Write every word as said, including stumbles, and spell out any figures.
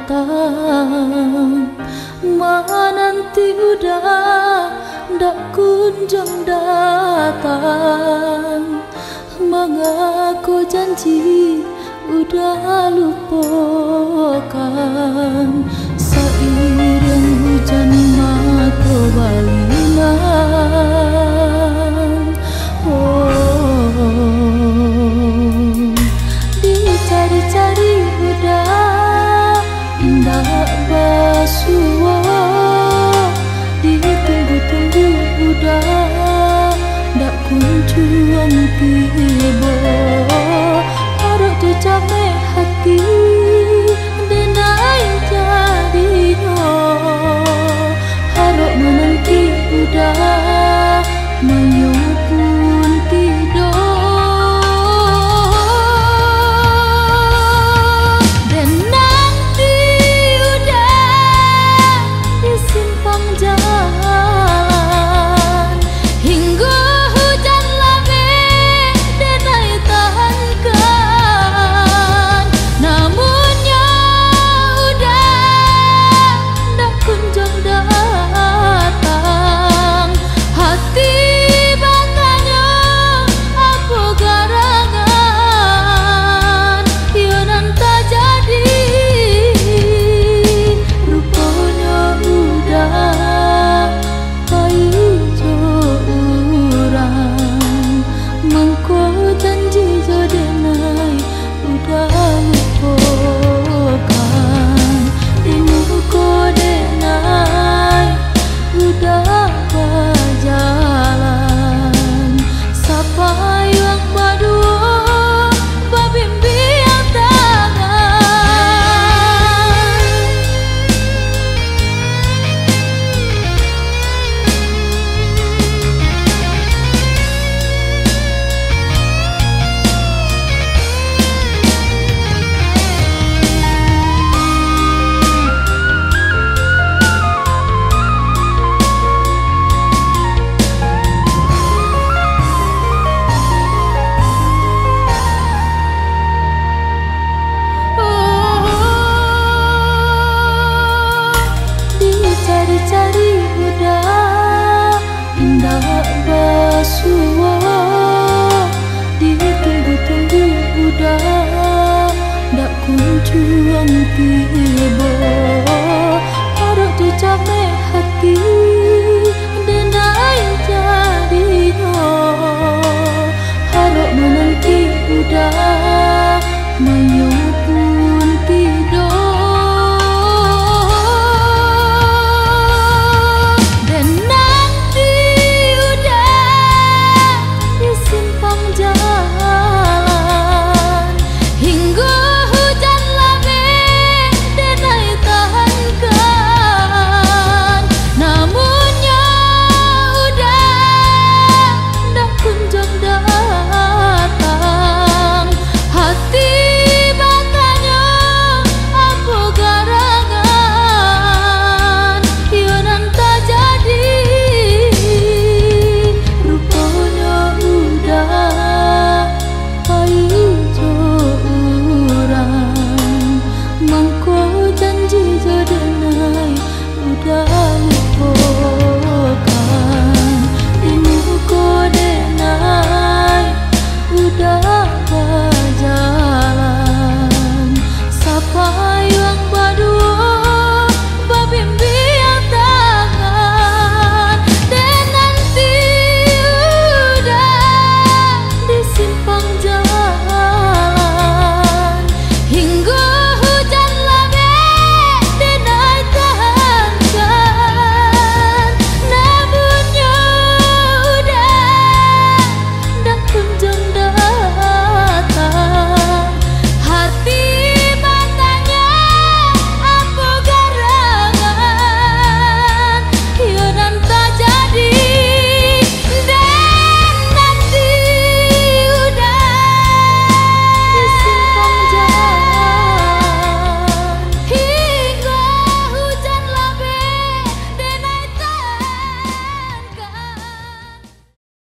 datang, menanti udah ndak kunjung datang. Mengaku janji udah lupakan, seiring hujan mata balinan. Oh, dicari-cari udah ndak basuh, ditunggu-tunggu udah ndak kunjung tiba. Harap tu capek hati denai jadinya, harap menanti udah mayu pun tidur. Dan nanti udah di simpang jalan, hingga hujan labeh denai tahankan. Namunnya udah ndak kunjung datang, hati bangkanya apa garangan. Yonan tak jadi, rupanya udah haijo urang. Mengko janji jo denai udah lupakan, imuko denai udah berjalan. Sapa yang berdua babimbiang tangan. Dicari-cari udah ndak basuh, ditunggu-tunggu udah ndak kunjung tiba.